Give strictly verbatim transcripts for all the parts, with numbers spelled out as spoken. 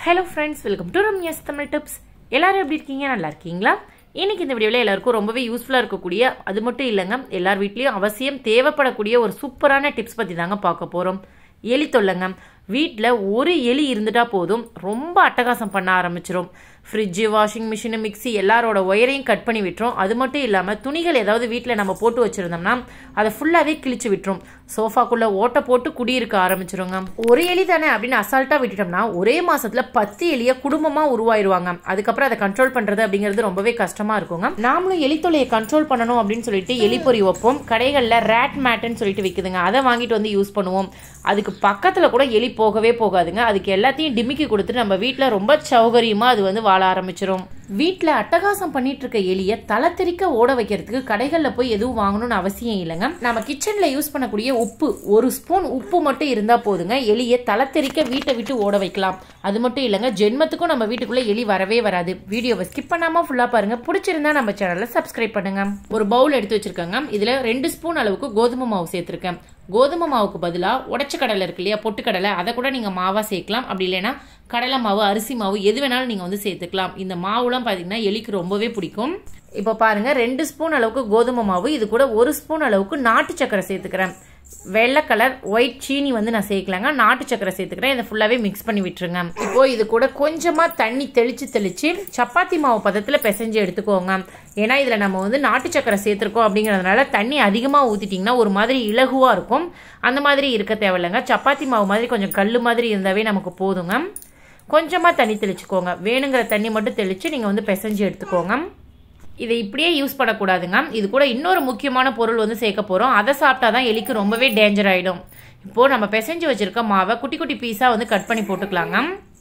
Hello friends, welcome to Ramya's Tamil Tips. எல்லாரும் எப்படி இருக்கீங்க? நல்லா இருக்கீங்களா? இன்னைக்கு இந்த வீடியோல எல்லாருக்கும் ரொம்பவே யூஸ்ஃபுல்லா இருக்கக்கூடிய அது மட்டும் இல்லங்க எல்லார் வீட்லயும் அவசியம் தேவைப்படக்கூடிய ஒரு சூப்பரான டிப்ஸ் பத்தி தாங்க பார்க்க போறோம். எலி தொல்லைங்க. வீட்ல ஒரு எலி இருந்துட்டா போதும் ரொம்ப அட்டகாசம் பண்ண ஆரம்பிச்சிரும். ஃப்ரிட்ஜ், வாஷிங் மிஷின், மிக்ஸி எல்லாரோட ஒயரையும் கட் பண்ணி விட்டுரும். அது மட்டும் இல்லாம துணிகள் ஏதாவது வீட்ல நம்ம போட்டு வச்சிருந்தோம்னா அதை ஃபுல்லாவே கிழிச்சு விட்டுரும். சோஃபாக்குள்ள ஓட்ட போட்டு குடியிருக்க ஆரம்பிச்சிருங்க. ஒரு எலி தானே அப்படின்னு அசால்ட்டா விட்டுட்டோம்னா ஒரே மாசத்துல பத்து எலிய குடும்பமா உருவாயிருவாங்க. அதுக்கப்புறம் அதை கண்ட்ரோல் பண்றது அப்படிங்கிறது ரொம்பவே கஷ்டமா இருக்குங்க. நாமளும் எலி தொல்லையை கண்ட்ரோல் பண்ணணும் அப்படின்னு சொல்லிட்டு எலி பொறி வைப்போம். கடைகள்ல ரேட் மேட்னு சொல்லிட்டு விக்குதுங்க. அதை வாங்கிட்டு வந்து யூஸ் பண்ணுவோம். அதுக்கு பக்கத்துல கூட எலி போகவே போகாதுங்க. அதுக்கு எல்லாத்தையும் டிமிக்கி கொடுத்துட்டு நம்ம வீட்டுல ரொம்ப சௌகரியமா அது வந்து வாழ ஆரம்பிச்சிரும். வீட்டுல அட்டகாசம் பண்ணிட்டு இருக்க எலிய தலத்தெறிக்க ஓட வைக்கிறதுக்கு கடைகள்ல போய் எதுவும் வாங்கணும்னு அவசியம் இல்லைங்க. நம்ம கிச்சன்ல யூஸ் பண்ணக்கூடிய உப்பு, ஒரு ஸ்பூன் உப்பு மட்டும் இருந்தா போதுங்க, எலிய தலத்தெறிக்க வீட்டை விட்டு ஓட வைக்கலாம். அது மட்டும் இல்லைங்க, ஜென்மத்துக்கும் நம்ம வீட்டுக்குள்ள எலி வரவே வராது. வீடியோவை ஸ்கிப் பண்ணாம ஃபுல்லா பாருங்க. பிடிச்சிருந்தா நம்ம சேனலை சப்ஸ்கிரைப் பண்ணுங்க. ஒரு பவுல் எடுத்து வச்சிருக்காங்க. இதுல ரெண்டு ஸ்பூன் அளவுக்கு கோதுமை மாவு சேர்த்திருக்கேன். கோதுமை மாவுக்கு பதிலா உடைச்ச கடலை இருக்கு இல்லையா, பொட்டுக்கடலை, அதை கூட நீங்க மாவா சேர்க்கலாம். அப்படி இல்லைன்னா கடலை மாவு, அரிசி மாவு எது வேணாலும் நீங்க வந்து சேர்த்துக்கலாம். இந்த மாவுலாம் பாத்தீங்கன்னா எலிக்கு ரொம்பவே பிடிக்கும். இப்போ பாருங்க, ரெண்டு ஸ்பூன் அளவுக்கு கோதுமை மாவு, இது கூட ஒரு ஸ்பூன் அளவுக்கு நாட்டு சக்கரை சேர்த்துக்கிறேன். வெள்ளை கலர் ஒயிட் சீனி வந்து நான் சேர்க்கலாங்க. நாட்டு சக்கரை சேர்த்துக்கிறேன். இதை ஃபுல்லாவே மிக்ஸ் பண்ணி விட்டுருங்க. இப்போ இது கூட கொஞ்சமா தண்ணி தெளிச்சு தெளிச்சு சப்பாத்தி மாவு பதத்துல பிசைஞ்சு எடுத்துக்கோங்க. ஏன்னா இதுல நம்ம வந்து நாட்டு சக்கரை சேர்த்திருக்கோம் அப்படிங்கறதுனால தண்ணி அதிகமா ஊத்திட்டீங்கன்னா ஒரு மாதிரி இலகுவா இருக்கும். அந்த மாதிரி இருக்க தேவையில்லைங்க. சப்பாத்தி மாவு மாதிரி கொஞ்சம் கல்லு மாதிரி இருந்தாவே நமக்கு போதுங்க. கொஞ்சமா தண்ணி தெளிச்சுக்கோங்க. வேணுங்கிற தண்ணி மட்டும் தெளிச்சு நீங்க வந்து பிசைஞ்சு எடுத்துக்கோங்க. இதை இப்படியே யூஸ் பண்ணக்கூடாதுங்க. இது கூட இன்னொரு முக்கியமான பொருள் வந்து சேர்க்க போறோம். அதை சாப்பிட்டாதான் எலிக்கு ரொம்பவே டேஞ்சர் ஆயிடும். இப்போ நம்ம பிசைஞ்சு வச்சிருக்க மாவை குட்டி குட்டி பீஸா வந்து கட் பண்ணி போட்டுக்கலாங்க.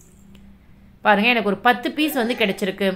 பாருங்க, எனக்கு ஒரு பத்து பீஸ் வந்து கிடைச்சிருக்கு.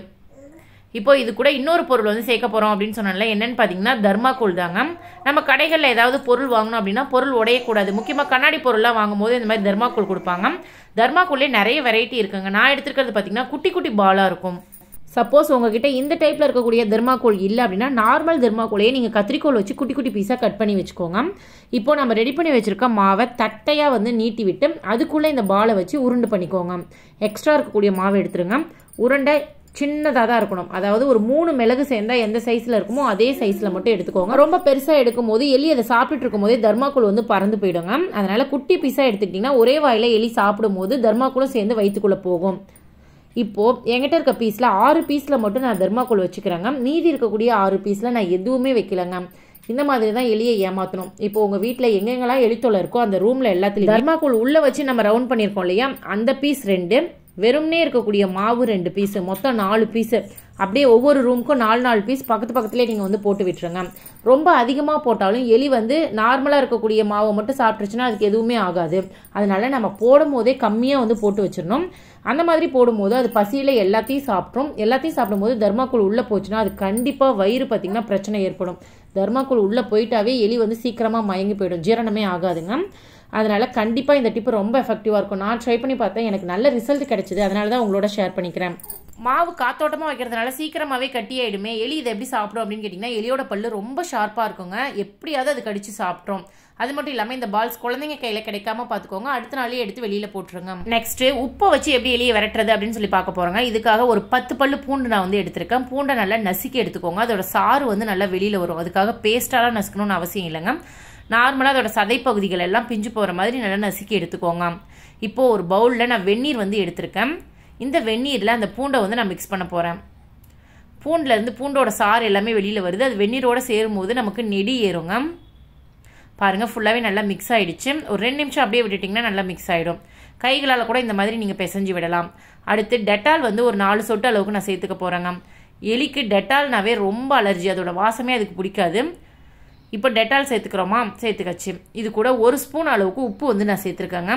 இப்போ இது கூட இன்னொரு பொருள் வந்து சேர்க்க போறோம் அப்படின்னு சொன்னால என்னன்னு பாத்தீங்கன்னா தர்மாக்கோல் தாங்க. நம்ம கடைகள்ல ஏதாவது பொருள் வாங்கணும் அப்படின்னா பொருள் உடையக்கூடாது. முக்கியமா கண்ணாடி பொருள்லாம் வாங்கும் போது இந்த மாதிரி தர்மாக்கோல் கொடுப்பாங்க. தர்மாக்கோல்லே நிறைய வெரைட்டி இருக்குங்க. நான் எடுத்துக்கிறது பாத்தீங்கன்னா குட்டி குட்டி பாலா இருக்கும். சப்போஸ் உங்ககிட்ட இந்த டைப்ல இருக்கக்கூடிய தெர்மாக்கோல் இல்லை அப்படின்னா நார்மல் தெர்மாக்கோலையே நீங்க கத்திரிக்கோல் வச்சு குட்டி குட்டி பீஸா கட் பண்ணி வச்சுக்கோங்க. இப்போ நம்ம ரெடி பண்ணி வச்சிருக்க மாவை தட்டையா வந்து நீட்டி விட்டு அதுக்குள்ள இந்த பாலை வச்சு உருண்டு பண்ணிக்கோங்க. எக்ஸ்ட்ரா இருக்கக்கூடிய மாவை எடுத்துருங்க. உருண்டை சின்னதாக தான் இருக்கணும். அதாவது ஒரு மூணு மிளகு சேர்ந்தா எந்த சைஸ்ல இருக்குமோ அதே சைஸ்ல மட்டும் எடுத்துக்கோங்க. ரொம்ப பெருசா எடுக்கும் போது எலி அதை சாப்பிட்டு இருக்கும் போதே தர்மாக்கோல் வந்து பறந்து போயிடுங்க. அதனால குட்டி பீஸா எடுத்துக்கிட்டீங்கன்னா ஒரே வாயில எலி சாப்பிடும் போது தர்மாக்கோலும் சேர்ந்து வயிற்றுக்குள்ள போகும். இப்போ என்கிட்ட இருக்க பீஸ்ல ஆறு பீஸ்ல மட்டும் நான் தர்மாக்கோல் வச்சுக்கிறேங்க. மீதி இருக்கக்கூடிய ஆறு பீஸ்ல நான் எதுவுமே வைக்கலங்க. இந்த மாதிரி தான் எலியை ஏமாத்தணும். இப்போ உங்க வீட்டுல எங்கெங்கெல்லாம் எலித்தொலை இருக்கோ அந்த ரூம்ல எல்லாத்துலயும் தர்மாக்கோல் உள்ள வச்சு நம்ம ரவுண்ட் பண்ணிருக்கோம் இல்லையா, அந்த பீஸ் ரெண்டு, வெறும்னே இருக்கக்கூடிய மாவு ரெண்டு பீஸ், மொத்தம் நாலு பீஸ். அப்படியே ஒவ்வொரு ரூமுக்கும் நாலு நாலு பீஸ் பக்கத்து பக்கத்துலேயே நீங்கள் வந்து போட்டு விட்டுருங்க. ரொம்ப அதிகமாக போட்டாலும் எலி வந்து நார்மலாக இருக்கக்கூடிய மாவை மட்டும் சாப்பிட்டுருச்சுன்னா அதுக்கு எதுவுமே ஆகாது. அதனால நம்ம போடும் போதே கம்மியாக வந்து போட்டு வச்சிடணும். அந்த மாதிரி போடும்போது அது பசியில் எல்லாத்தையும் சாப்பிட்ரும். எல்லாத்தையும் சாப்பிடும்போது தர்மாக்கோல் உள்ளே போச்சுன்னா அது கண்டிப்பாக வயிறு பார்த்தீங்கன்னா பிரச்சனை ஏற்படும். தர்மாக்கோல் உள்ளே போயிட்டாவே எலி வந்து சீக்கிரமாக மயங்கி போயிடும், ஜீரணமே ஆகாதுங்க. அதனால கண்டிப்பா இந்த டிப் ரொம்ப எஃபெக்டிவா இருக்கும். நான் ட்ரை பண்ணி பார்த்தேன், எனக்கு நல்ல ரிசல்ட் கிடைச்சது. அதனால தான் உங்களோட ஷேர் பண்ணிக்கிறேன். மாவு காத்தோட்டமா வைக்கிறதுனால சீக்கிரமாவே கட்டியாயிடுமே. எலி இதை எப்படி சாப்பிடும் அப்படின்னு கேட்டீங்கன்னா எலியோட பல்லு ரொம்ப ஷார்ப்பா இருக்குங்க. எப்படியாவது அது கடிச்சு சாப்பிட்றோம். அது மட்டும் இல்லாம இந்த பால்ஸ் குழந்தைங்க கையில கிடைக்காம பாத்துக்கோங்க. அடுத்த நாளே எடுத்து வெளியில போட்டுருங்க. நெக்ஸ்ட் உப்பை வச்சு எப்படி எலியை விரட்டுறது அப்படின்னு சொல்லி பார்க்க போறோங்க. இதுக்காக ஒரு பத்து பல்லு பூண்டு நான் வந்து எடுத்திருக்கேன். பூண்டை நல்லா நசுக்கி எடுத்துக்கோங்க. அதோட சாறு வந்து நல்லா வெளியில வரும். அதுக்காக பேஸ்டாலாம் நசுக்கணும்னு அவசியம் இல்லைங்க. நார்மலாக அதோட சதை பகுதிகள் எல்லாம் பிஞ்சு போகிற மாதிரி நல்லா நசுக்கி எடுத்துக்கோங்க. இப்போது ஒரு பவுலில் நான் வெந்நீர் வந்து எடுத்திருக்கேன். இந்த வெந்நீரில் அந்த பூண்டை வந்து நான் மிக்ஸ் பண்ண போகிறேன். பூண்டிலேருந்து பூண்டோட சாறு எல்லாமே வெளியில் வருது. அது வெந்நீரோடு சேரும்போது நமக்கு நெடி ஏறுங்க. பாருங்கள், ஃபுல்லாகவே நல்லா மிக்ஸ் ஆகிடுச்சு. ஒரு ரெண்டு நிமிஷம் அப்படியே விட்டுட்டிங்கன்னா நல்லா மிக்ஸ் ஆகிடும். கைகளால் கூட இந்த மாதிரி நீங்கள் பிசைஞ்சு விடலாம். அடுத்து டெட்டால் வந்து ஒரு நாலு சொட்டு அளவுக்கு நான் சேர்த்துக்க போகிறேங்க. எலிக்கு டெட்டால்னாவே ரொம்ப அலர்ஜி, அதோட வாசமே அதுக்கு பிடிக்காது. இப்போ டெட்டால் சேர்த்துக்கிறோமா, சேர்த்துக்கச்சு. இது கூட ஒரு ஸ்பூன் அளவுக்கு உப்பு வந்து நான் சேர்த்துருக்கேங்க.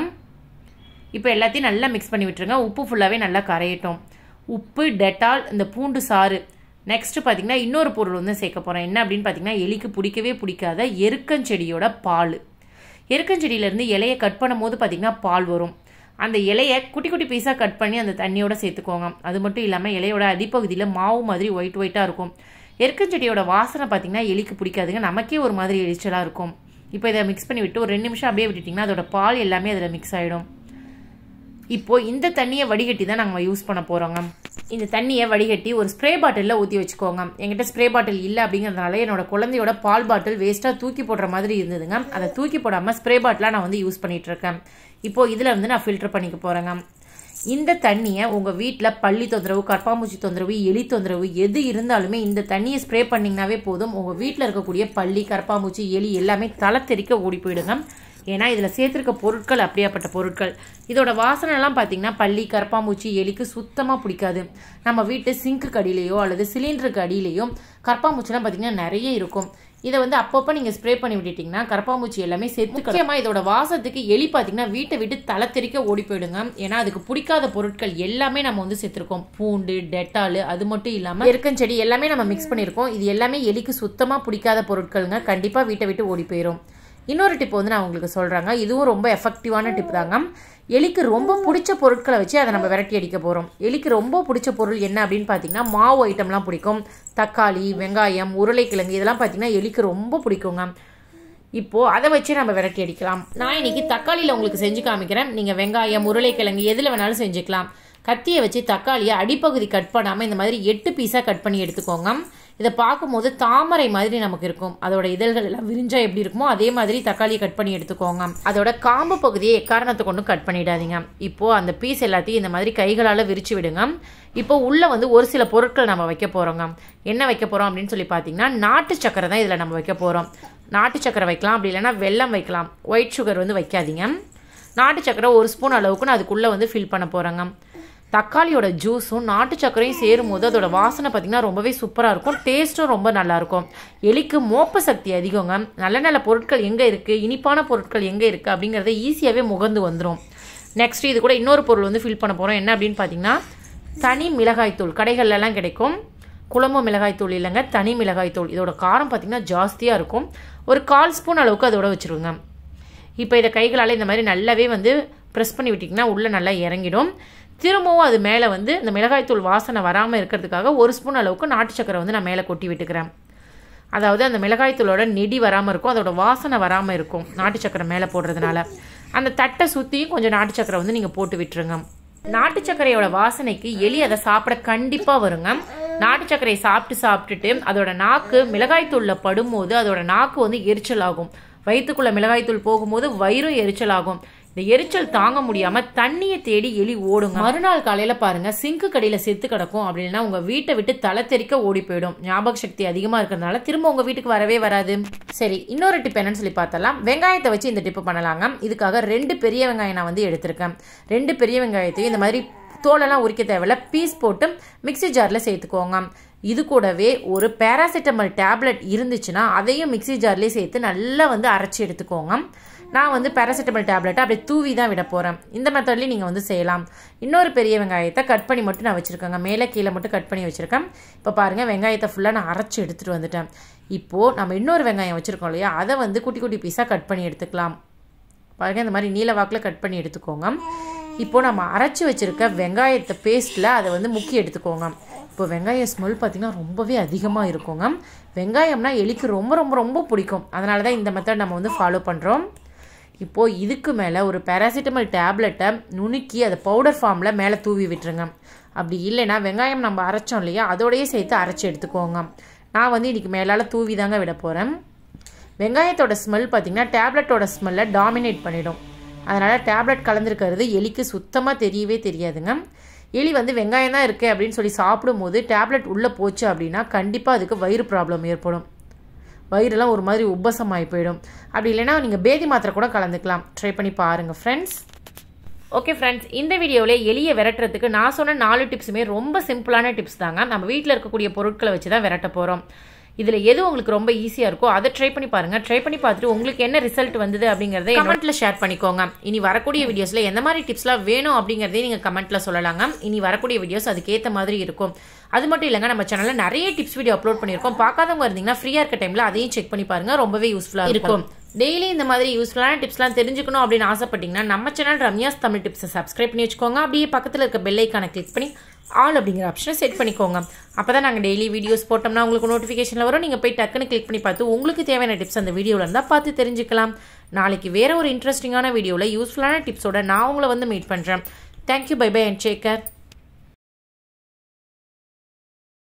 இப்போ எல்லாத்தையும் நல்லா மிக்ஸ் பண்ணி விட்டுருங்க. உப்பு ஃபுல்லாகவே நல்லா கரையட்டும். உப்பு, டெட்டால், இந்த பூண்டு சாறு. நெக்ஸ்ட் பார்த்தீங்கன்னா இன்னொரு பொருள் வந்து சேர்க்க போகிறேன். என்ன அப்படின்னு பார்த்தீங்கன்னா எலிக்கு பிடிக்கவே பிடிக்காத எருக்கஞ்செடியோட பால். எருக்கஞ்செடியிலேருந்து இலையை கட் பண்ணும் போது பார்த்தீங்கன்னா பால் வரும். அந்த இலையை குட்டி குட்டி பீஸாக கட் பண்ணி அந்த தண்ணியோட சேர்த்துக்கோங்க. அது மட்டும் இல்லாமல் இலையோட அடிப்பகுதியில் மாவு மாதிரி ஒயிட் ஒயிட்டாக இருக்கும். எருக்கஞ்செடியோட வாசனை பார்த்தீங்கன்னா எலிக்கு பிடிக்காதுங்க. நமக்கே ஒரு மாதிரி எரிச்சலாக இருக்கும். இப்போ இதை மிக்ஸ் பண்ணி விட்டு ஒரு ரெண்டு நிமிஷம் அப்படியே விட்டுட்டிங்கன்னா அதோட பால் எல்லாமே அதில் மிக்ஸ் ஆகிடும். இப்போ இந்த தண்ணியை வடிகட்டி தான் நாங்கள் யூஸ் பண்ண போகிறோங்க. இந்த தண்ணியை வடிகட்டி ஒரு ஸ்ப்ரே பாட்டிலில் ஊற்றி வச்சுக்கோங்க. என்கிட்ட ஸ்ப்ரே பாட்டில் இல்லை அப்படிங்கிறதுனால என்னோட குழந்தையோட பால் பாட்டில் வேஸ்ட்டாக தூக்கி போடுற மாதிரி இருந்ததுங்க. அதை தூக்கி போடாமல் ஸ்ப்ரே பாட்டிலாக நான் வந்து யூஸ் பண்ணிட்டு இருக்கேன். இப்போ இதில் வந்து நான் ஃபில்டர் பண்ணிக்க போகிறேங்க. இந்த தண்ணியை உங்கள் வீட்டில் பள்ளி தொந்தரவு, கற்பாம்பூச்சி தொந்தரவு, எலி தொந்தரவு எது இருந்தாலுமே இந்த தண்ணியை ஸ்ப்ரே பண்ணிங்கனாவே போதும். உங்கள் வீட்டில் இருக்கக்கூடிய பள்ளி, கற்பாம்பூச்சி, எலி எல்லாமே தலை தெறிக்க ஓடி போயிடுங்க. ஏன்னா இதில் சேர்த்துருக்க பொருட்கள் அப்படியாப்பட்ட பொருட்கள். இதோட வாசனைலாம் பார்த்தீங்கன்னா பள்ளி, கற்பாம்பூச்சி, எலிக்கு சுத்தமாக பிடிக்காது. நம்ம வீட்டு சிங்க்கு அடியிலையோ அல்லது சிலிண்டருக்கு அடியிலையோ கற்பாம்பூச்சிலாம் பார்த்தீங்கன்னா நிறைய இருக்கும். இதை வந்து அப்பப்போ நீங்கள் ஸ்ப்ரே பண்ணி விட்டுட்டிங்கன்னா கற்பாம்பூச்சி எல்லாமே சேர்த்து. முக்கியமாக இதோட வாசத்துக்கு எலி பார்த்தீங்கன்னா வீட்டை விட்டு தலை தெறிக்க ஓடி போயிடுங்க. ஏன்னா அதுக்கு பிடிக்காத பொருட்கள் எல்லாமே நம்ம வந்து சேர்த்துருக்கோம். பூண்டு, டெட்டாலு, அது மட்டும் இல்லாமல் எருக்கஞ்செடி எல்லாமே நம்ம மிக்ஸ் பண்ணியிருக்கோம். இது எல்லாமே எலிக்கு சுத்தமாக பிடிக்காத பொருட்களுங்க. கண்டிப்பாக வீட்டை விட்டு ஓடி போயிடும். இன்னொரு டிப் வந்து நான் உங்களுக்கு சொல்கிறேங்க. இதுவும் ரொம்ப எஃபெக்டிவான டிப் தாங்க. எலிக்கு ரொம்ப பிடிச்ச பொருட்களை வச்சு அதை நம்ம விரட்டி அடிக்க போகிறோம். எலிக்கு ரொம்ப பிடிச்ச பொருள் என்ன அப்படின்னு பார்த்தீங்கன்னா மாவு ஐட்டம்லாம் பிடிக்கும். தக்காளி, வெங்காயம், உருளைக்கிழங்கு இதெல்லாம் பார்த்தீங்கன்னா எலிக்கு ரொம்ப பிடிக்குங்க. இப்போது அதை வச்சு நம்ம விரட்டி அடிக்கலாம். நான் இன்னைக்கு தக்காளியில் உங்களுக்கு செஞ்சு காமிக்கிறேன். நீங்கள் வெங்காயம், உருளைக்கிழங்கு எதில் வேணாலும் செஞ்சுக்கலாம். கத்தியை வச்சு தக்காளியை அடிப்பகுதி கட் பண்ணாமல் இந்த மாதிரி எட்டு பீஸாக கட் பண்ணி எடுத்துக்கோங்க. இதை பார்க்கும்போது தாமரை மாதிரி நமக்கு இருக்கும். அதோட இதழ்கள் எல்லாம் விரிஞ்சா எப்படி இருக்குமோ அதே மாதிரி தக்காளியை கட் பண்ணி எடுத்துக்கோங்க. அதோட காம்பு பகுதியை எக்காரணத்தை கொண்டும் கட் பண்ணிடாதீங்க. இப்போ அந்த பீஸ் எல்லாத்தையும் இந்த மாதிரி கைகளால் விரிச்சு விடுங்க. இப்போ உள்ள வந்து ஒரு சில பொருட்கள் நம்ம வைக்க போறோங்க. என்ன வைக்க போறோம் அப்படின்னு சொல்லி பார்த்தீங்கன்னா நாட்டு சக்கரை தான் இதில் நம்ம வைக்க போறோம். நாட்டு சக்கரை வைக்கலாம், அப்படி இல்லைன்னா வெல்லம் வைக்கலாம். ஒயிட் சுகர் வந்து வைக்காதீங்க. நாட்டு சக்கரை ஒரு ஸ்பூன் அளவுக்கு நான் அதுக்குள்ளே வந்து ஃபில் பண்ண போகிறேங்க. தக்காளியோட ஜூஸும் நாட்டு சக்கரையும் சேரும் போது அதோட வாசனை பார்த்தீங்கன்னா ரொம்பவே சூப்பராக இருக்கும். டேஸ்ட்டும் ரொம்ப நல்லாயிருக்கும். எலிக்கு மோப்ப சக்தி அதிகங்க. நல்ல நல்ல பொருட்கள் எங்கே இருக்குது, இனிப்பான பொருட்கள் எங்கே இருக்குது அப்படிங்கிறத ஈஸியாகவே முகந்து வந்துடும். நெக்ஸ்ட் இது கூட இன்னொரு பொருள் வந்து ஃபில் பண்ண போகிறோம். என்ன அப்படின்னு பார்த்தீங்கன்னா தனி மிளகாய்த்தூள். கடைகள்லாம் கிடைக்கும். குழம்பு மிளகாய்த்தூள் இல்லைங்க, தனி மிளகாய்த்தூள். இதோட காரம் பார்த்தீங்கன்னா ஜாஸ்தியாக இருக்கும். ஒரு கால் ஸ்பூன் அளவுக்கு அதோட வச்சுருங்க. இப்போ இதை கைகளால் இந்த மாதிரி நல்லாவே வந்து ப்ரெஸ் பண்ணி விட்டிங்கன்னா உள்ளே நல்லா இறங்கிடும். திரும்பவும் அது மேலே வந்து இந்த மிளகாய்த்தூள் வாசனை வராமல் இருக்கிறதுக்காக ஒரு ஸ்பூன் அளவுக்கு நாட்டு சக்கரை வந்து நான் மேலே கொட்டி விட்டுக்கிறேன். அதாவது அந்த மிளகாய்த்தூளோட நெடி வராமல் இருக்கும், அதோட வாசனை வராமல் இருக்கும் நாட்டு சக்கரை மேலே போடுறதுனால. அந்த தட்டை சுற்றியும் கொஞ்சம் நாட்டு சக்கரை வந்து நீங்கள் போட்டு விட்டுருங்க. நாட்டு சக்கரையோட வாசனைக்கு எலி அதை சாப்பிட கண்டிப்பாக வருங்க. நாட்டு சக்கரையை சாப்பிட்டு சாப்பிட்டுட்டு அதோட நாக்கு மிளகாய்த்தூளில் படும்போது அதோட நாக்கு வந்து எரிச்சல் ஆகும். வயிற்றுக்குள்ளே மிளகாய்த்தூள் போகும்போது வயிறும் எரிச்சல் ஆகும். இந்த எரிச்சல் தாங்க முடியாம தண்ணியை தேடி எலி ஓடுங்க. மறுநாள் காலையில பாருங்க சிங்க்கு கடியில செத்து கிடக்கும். அப்படின்னா உங்க வீட்டை விட்டு தலை தெறிக்க ஓடி போயிடும். ஞாபக சக்தி அதிகமா இருக்கிறதுனால திரும்ப உங்க வீட்டுக்கு வரவே வராது. சரி, இன்னொரு டிப் என்னன்னு சொல்லி பார்த்தலாம். வெங்காயத்தை வச்சு இந்த டிப் பண்ணலாங்க. இதுக்காக ரெண்டு பெரிய வெங்காயம் நான் வந்து எடுத்திருக்கேன். ரெண்டு பெரிய வெங்காயத்தையும் இந்த மாதிரி தோலெல்லாம் உரிக்க தேவையில்ல, பீஸ் போட்டு மிக்சி ஜாரில் சேர்த்துக்கோங்க. இது கூடவே ஒரு பேராசிட்டமல் டேப்லெட் இருந்துச்சுன்னா அதையும் மிக்சி ஜார்லேயே சேர்த்து நல்லா வந்து அரைச்சி எடுத்துக்கோங்க. நான் வந்து பேராசிட்டமல் டேப்லெட்டை அப்படியே தூவி தான் விட போகிறேன். இந்த மெத்தட்லேயும் நீங்கள் வந்து செய்யலாம். இன்னொரு பெரிய வெங்காயத்தை கட் பண்ணி மட்டும் நான் வச்சுருக்கேங்க. மேலே கீழே மட்டும் கட் பண்ணி வச்சுருக்கேன். இப்போ பாருங்கள், வெங்காயத்தை ஃபுல்லாக நான் அரைச்சி எடுத்துகிட்டு வந்துட்டேன். இப்போது நம்ம இன்னொரு வெங்காயம் வச்சுருக்கோம் இல்லையா, அதை வந்து குட்டி குட்டி பீஸாக கட் பண்ணி எடுத்துக்கலாம். பாருங்கள், இந்த மாதிரி நீல வாக்கில் கட் பண்ணி எடுத்துக்கோங்க. இப்போது நம்ம அரைச்சி வச்சுருக்க வெங்காயத்தை பேஸ்ட்டில் அதை வந்து முக்கி எடுத்துக்கோங்க. இப்போ வெங்காய ஸ்மெல் பார்த்திங்கன்னா ரொம்பவே அதிகமாக இருக்குங்க. வெங்காயம்னா எலிக்கு ரொம்ப ரொம்ப ரொம்ப பிடிக்கும். அதனால தான் இந்த மெத்தட் நம்ம வந்து ஃபாலோ பண்ணுறோம். இப்போது இதுக்கு மேலே ஒரு பேராசிட்டமல் டேப்லெட்டை நுணுக்கி அதை பவுடர் ஃபார்மில் மேலே தூவி விட்டுருங்க. அப்படி இல்லைன்னா வெங்காயம் நம்ம அரைச்சோம் இல்லையா, அதோடையே சேர்த்து அரைச்சி எடுத்துக்கோங்க. நான் வந்து இன்றைக்கி மேலால் தூவி தாங்க விட போகிறேன். வெங்காயத்தோட ஸ்மெல் பார்த்திங்கன்னா டேப்லெட்டோட ஸ்மெல்லை டாமினேட் பண்ணிடும். அதனால் டேப்லெட் கலந்துருக்கிறது எலிக்கு சுத்தமாக தெரியவே தெரியாதுங்க. எலி வந்து வெங்காயம் தான் இருக்குது அப்படின்னு சொல்லி சாப்பிடும்போது டேப்லெட் உள்ளே போச்சு அப்படின்னா கண்டிப்பாக அதுக்கு வயிறு ப்ராப்ளம் ஏற்படும். வயிறுலாம் ஒரு மாதிரி உப்பசமாகி போயிடும். அப்படி இல்லைன்னா நீங்கள் பேதி மாத்திரை கூட கலந்துக்கலாம். ட்ரை பண்ணி பாருங்கள் ஃப்ரெண்ட்ஸ். ஓகே ஃப்ரெண்ட்ஸ், இந்த வீடியோவில் எலியை விரட்டுறதுக்கு நான் சொன்ன நாலு டிப்ஸுமே ரொம்ப சிம்பிளான டிப்ஸ் தாங்க. நம்ம வீட்டில் இருக்கக்கூடிய பொருட்களை வச்சு தான் விரட்ட போகிறோம். இதில் எது உங்களுக்கு ரொம்ப ஈஸியாக இருக்கோ அதை ட்ரை பண்ணி பாருங்கள். ட்ரை பண்ணி பார்த்துட்டு உங்களுக்கு என்ன ரிசல்ட் வந்தது அப்படிங்கிறத கமெண்ட்டில் ஷேர் பண்ணிக்கோங்க. இனி வரக்கூடிய வீடியோஸில் எந்த மாதிரி டிப்ஸ்லாம் வேணும் அப்படிங்கிறதே நீங்கள் கமெண்ட்டில் சொல்லலாங்க. இனி வரக்கூடிய வீடியோஸ் அதுக்கேற்ற மாதிரி இருக்கும். அது மட்டும் இல்லைங்க, நம்ம சேனலில் நிறைய டிப்ஸ் வீடியோ அப்லோட் பண்ணியிருக்கோம். பார்க்காதவங்க இருந்தீங்கன்னா ஃப்ரீயாக இருக்க டைமில் அதையும் செக் பண்ணி பாருங்கள். ரொம்பவே யூஸ்ஃபுல்லாக இருக்கும். டெய்லி இந்த மாதிரி யூஸ்ஃபுல்லான டிப்ஸ்லாம் தெரிஞ்சுக்கணும் அப்படின்னு ஆசைப்பட்டீங்கன்னா நம்ம சேனல் ரம்யாஸ் தமிழ் டிப்ஸை சப்ஸ்கிரைப் பண்ணி வச்சுக்கோங்க. அப்படியே பக்கத்தில் இருக்க பெல் ஐக்கானை கிளிக் பண்ணி ஆல் அப்படிங்கிற ஆப்ஷனை செட் பண்ணிக்கோங்க. அப்போ தான் நாங்கள் டெய்லி வீடியோஸ் போட்டோம்னா உங்களுக்கு நோட்டிஃபிகேஷனில் வரும். நீங்கள் போய் டக்குன்னு கிளிக் பண்ணி பார்த்து உங்களுக்கு தேவையான டிப்ஸ் அந்த வீடியோவில் இருந்தால் பார்த்து தெரிஞ்சுக்கலாம். நாளைக்கு வேறு ஒரு இன்ட்ரெஸ்டிங்கான வீடியோவில் யூஸ்ஃபுல்லான டிப்ஸோட நான் உங்களை வந்து மீட் பண்ணுறேன். Thank you, bye bye and take care.